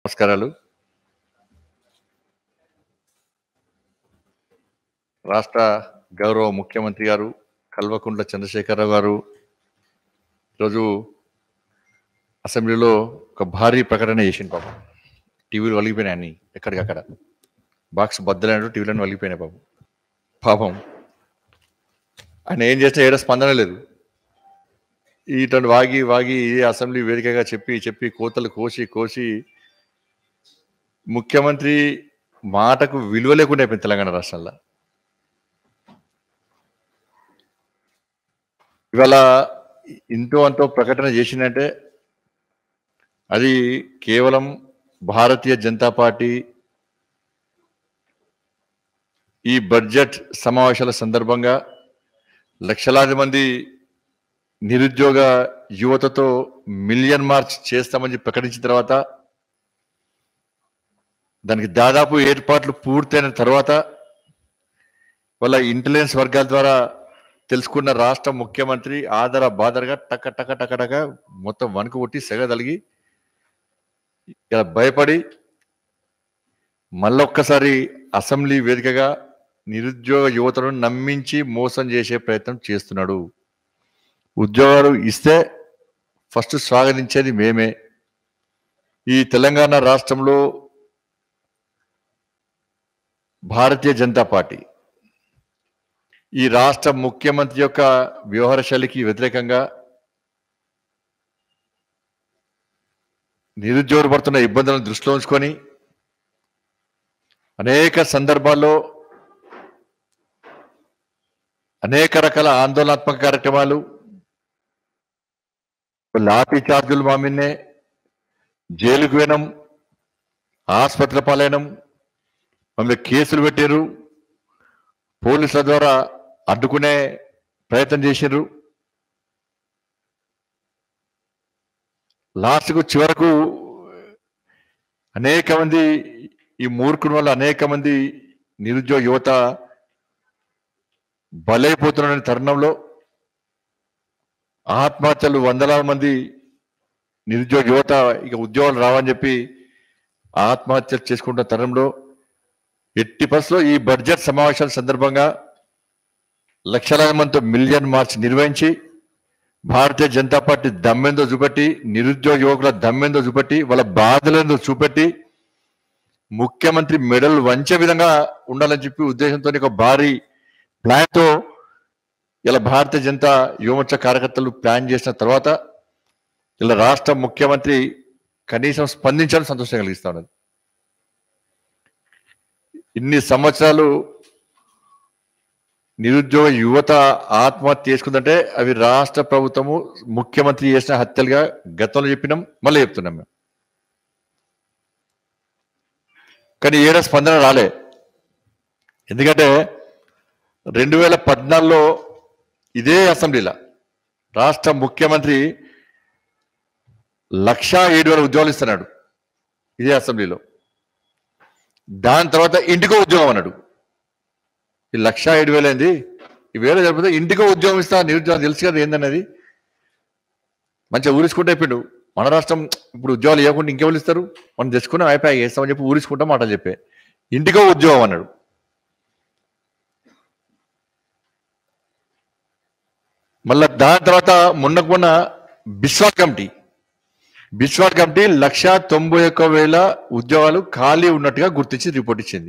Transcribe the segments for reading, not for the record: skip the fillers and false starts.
నమస్కారాలు. రాష్ట్ర గౌరవ ముఖ్యమంత్రి గారు కల్వకుంట్ల చంద్రశేఖరరావు గారు ఈరోజు అసెంబ్లీలో ఒక భారీ ప్రకటన చేసింది. పాపం టీవీలు వలిగిపోయినాయి, అన్ని ఎక్కడికక్కడ బాక్స్ బద్దలైనట్టు టీవీలను వలిగిపోయినాయి. పాపం ఆయన ఏం చేసినా ఏడ స్పందన లేదు. ఇటువంటి వాగి వాగి అసెంబ్లీ వేదికగా చెప్పి కోతలు కోసి ముఖ్యమంత్రి మాటకు విలువ లేకుండా అయిపోయింది తెలంగాణ రాష్ట్రంలో. ఇవాళ ఇంతో అంతో ప్రకటన చేసిందంటే అది కేవలం భారతీయ జనతా పార్టీ ఈ బడ్జెట్ సమావేశాల సందర్భంగా లక్షలాది మంది నిరుద్యోగ యువతతో మిలియన్ మార్చ్ చేస్తామని ప్రకటించిన తర్వాత, దానికి దాదాపు ఏర్పాట్లు పూర్తయిన తర్వాత వాళ్ళ ఇంటెలిజెన్స్ వర్గాల ద్వారా తెలుసుకున్న రాష్ట్ర ముఖ్యమంత్రి ఆదర బాదరగా టక మొత్తం వణుకు కొట్టి సెగదలిగి ఇలా భయపడి మళ్ళొక్కసారి అసెంబ్లీ వేదికగా నిరుద్యోగ యువతను నమ్మించి మోసం చేసే ప్రయత్నం చేస్తున్నాడు. ఉద్యోగాలు ఇస్తే ఫస్ట్ స్వాగతించేది మేమే. ఈ తెలంగాణ రాష్ట్రంలో భారతీయ జనతా పార్టీ ఈ రాష్ట్ర ముఖ్యమంత్రి యొక్క వ్యవహార శైలికి వ్యతిరేకంగా నిరుద్యోగులు పడుతున్న ఇబ్బందులను దృష్టిలో ఉంచుకొని అనేక సందర్భాల్లో అనేక రకాల ఆందోళనాత్మక కార్యక్రమాలు, లాఠీ చార్జులు మామిన్నే, జైలుకు పోయినాం, ఆసుపత్రుల పాలైనం, మమ్మల్ని కేసులు పెట్టారు, పోలీసుల ద్వారా అడ్డుకునే ప్రయత్నం చేశారు. లాస్ట్కు చివరకు అనేక మంది ఈ మూర్ఖుల వల్ల అనేక మంది నిరుద్యోగ యువత బలైపోతున్న తరుణంలో ఆత్మహత్యలు వందలాది మంది నిరుద్యోగ యువత ఇక ఉద్యోగాలు రావని చెప్పి ఆత్మహత్యలు చేసుకుంటున్న తరుణంలో ఎట్టి పరిస్థితుల్లో ఈ బడ్జెట్ సమావేశాల సందర్భంగా లక్షలాది మందితో మిలియన్ మార్చ్ నిర్వహించి భారతీయ జనతా పార్టీ దమ్మెందో చూపెట్టి, నిరుద్యోగ యువకుల దమ్మెందో చూపెట్టి, వాళ్ళ బాధలేందో చూపెట్టి ముఖ్యమంత్రి మెడలు వంచే విధంగా ఉండాలని చెప్పి ఉద్దేశంతో ఒక భారీ ప్లాన్తో ఇలా భారతీయ జనతా యువమోర్చా కార్యకర్తలు ప్లాన్ చేసిన తర్వాత ఇలా రాష్ట్ర ముఖ్యమంత్రి కనీసం స్పందించాలని సంతోషం కలిగిస్తా ఉన్నది. ఇన్ని సంవత్సరాలు నిరుద్యోగ యువత ఆత్మహత్య చేసుకుందంటే అవి రాష్ట్ర ప్రభుత్వము ముఖ్యమంత్రి చేసిన హత్యలుగా గతంలో చెప్పినాం, మళ్ళీ చెప్తున్నాం మేము. కానీ ఏడా స్పందన రాలే. ఎందుకంటే 2014లో ఇదే అసెంబ్లీలో రాష్ట్ర ముఖ్యమంత్రి 1,07,000 ఉద్యోగాలు ఇస్తున్నాడు ఇదే అసెంబ్లీలో. దాని తర్వాత ఇంటికో ఉద్యోగం అన్నాడు. ఈ 1,07,000 అయింది, ఈ వేరే జరిపితే ఇంటికో ఉద్యోగం ఇస్తా, నిరుద్యోగం తెలుసు కదా ఏందన్నది. మంచిగా ఊరించుకుంటే అయిపోయిండు. మన రాష్ట్రం ఇప్పుడు ఉద్యోగాలు ఇవ్వకుండా ఇంకెవరు ఇస్తారు, మనం తెచ్చుకున్నాం అయిపోయి చేస్తామని చెప్పి ఊరించుకుంటాం మాటలు చెప్పే. ఇంటికో ఉద్యోగం అన్నాడు. మళ్ళా దాని తర్వాత మొన్న బిస్వాల్ కమిటీ 1,91,000 ఉద్యోగాలు ఖాళీ ఉన్నట్టుగా గుర్తించి రిపోర్ట్ ఇచ్చింది.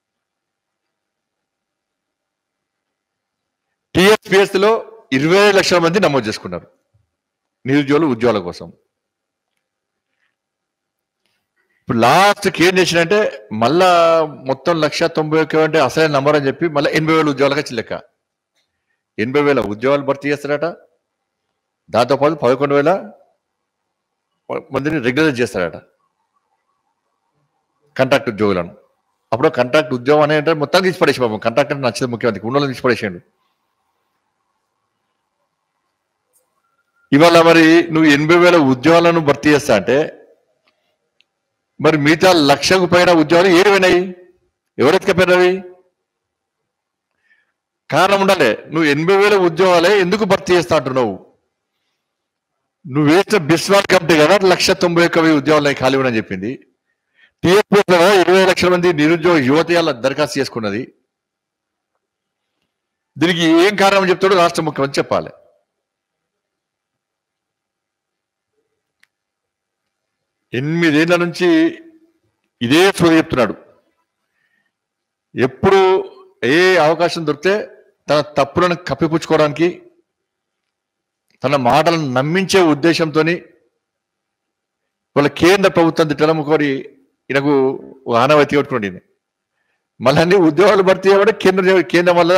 టీఎస్పీఎస్ లో 20 లక్షల మంది నమోదు చేసుకున్నారు నిరుద్యోగులు ఉద్యోగాల కోసం. ఇప్పుడు లాస్ట్కి ఏం చేసినంటే మళ్ళా మొత్తం 1,91,000 అంటే అసలైన నంబర్ అని చెప్పి మళ్ళీ 80,000 ఉద్యోగాలుగా చిల్లెక్క 80,000 ఉద్యోగాలు భర్తీ చేస్తారట. దాంతోపాటు 11,000 మందిని రెగ్యులర్ చేస్తారట కాంట్రాక్ట్ ఉద్యోగులను. అప్పుడు కాంట్రాక్ట్ ఉద్యోగం అంటే మొత్తం తీసి పడేసి బాబు, కాంట్రాక్ట్ అంటే నచ్చదు ముఖ్యమంత్రికి, ఉన్న తీసి పడేసాడు. ఇవాళ మరి నువ్వు 80,000 ఉద్యోగాలను భర్తీ చేస్తా అంటే మరి మిగతా 1,00,000కు పైన ఉద్యోగాలు ఏడువైనాయి, ఎవరెత్తుకపోయినవి? కారణం ఉండాలి. నువ్వు 80,000 ఉద్యోగాలే ఎందుకు భర్తీ చేస్తా అంటున్నావు? నువ్వు వేసిన బిస్వాల్ కమిటీ కదా 1,91,000 ఉద్యోగాలు ఖాళీ ఉండని చెప్పింది. టీఎస్పీలో 20 లక్షల మంది నిరుద్యోగ యువత దరఖాస్తు చేసుకున్నది. దీనికి ఏం కారణం చెప్తాడో రాష్ట్ర ముఖ్యమంత్రి చెప్పాలి. ఎనిమిదేళ్ల నుంచి ఇదే సోది చెప్తున్నాడు. ఎప్పుడు ఏ అవకాశం దొరికితే తన తప్పులను కప్పిపుచ్చుకోవడానికి, తన మాటలను నమ్మించే ఉద్దేశంతో వాళ్ళ కేంద్ర ప్రభుత్వం తిట్టడం ఒకటి ఈయనకు ఆనవాయితీ కొట్టుకోండి. మళ్ళీ అన్ని ఉద్యోగాలు భర్తీ అవ్వడం కేంద్రం వల్ల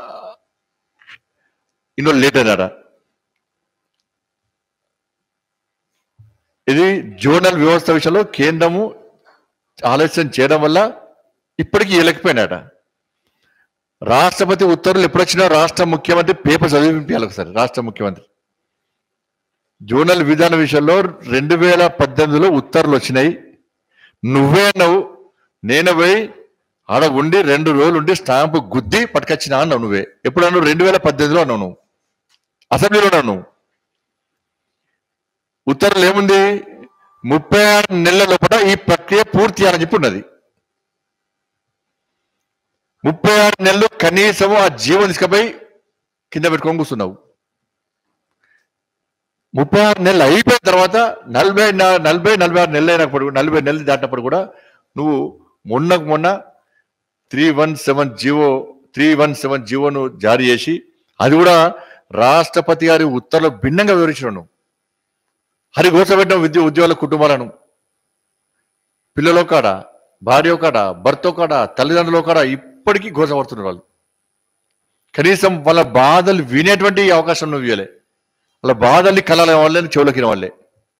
ఇన్నో లేట్ అయినారా? ఇది జోనల్ వ్యవస్థ విషయంలో కేంద్రము ఆలస్యం చేయడం వల్ల ఇప్పటికీ ఇవ్వలేకపోయినాట. రాష్ట్రపతి ఉత్తర్వులు ఎప్పుడొచ్చినా రాష్ట్ర ముఖ్యమంత్రి పేపర్ చదివించాలి ఒకసారి. రాష్ట్ర ముఖ్యమంత్రి జోనల్ విధాన విషయంలో 2018లో ఉత్తర్వులు వచ్చినాయి. నువ్వే అన్నావు, నేను పోయి ఆడ ఉండి 2 రోజులు ఉండి స్టాంపు గుద్ది పట్టుకొచ్చినా అన్నావు. నువ్వే ఎప్పుడు అన్నావు? 2018లో అన్నావు. నువ్వు అసెంబ్లీలో అన్నావు. ఉత్తర్వులు ఏముంది? 36 నెలల లోపల ఈ ప్రక్రియ పూర్తి చేయాలని చెప్పి ఉన్నది. 36 నెలలు కనీసం ఆ జీవం తీసుకుపోయి కింద పెట్టుకొని కూర్చున్నావు. 36 నెలలు అయిపోయిన తర్వాత 46 నెలలు అయినప్పుడు, 40 నెలలు దాటినప్పుడు కూడా నువ్వు మొన్న 317 జీవోను జారీ చేసి, అది కూడా రాష్ట్రపతి గారి ఉత్తర్వులు భిన్నంగా వివరించడం. హరి గోసపెట్టిన ఉద్యోగుల కుటుంబాలను, పిల్లల కాడ, భార్య కాడ, భర్త కాడ, తల్లిదండ్రుల కాడ ఇప్పటికీ గోసపడుతున్నారు వాళ్ళు. కనీసం వాళ్ళ బాధలు వినేటువంటి అవకాశం నువ్వు ఇవ్వలే. వాళ్ళ బాధల్ని కలాల వాళ్ళని చెవులకిన వాళ్ళే.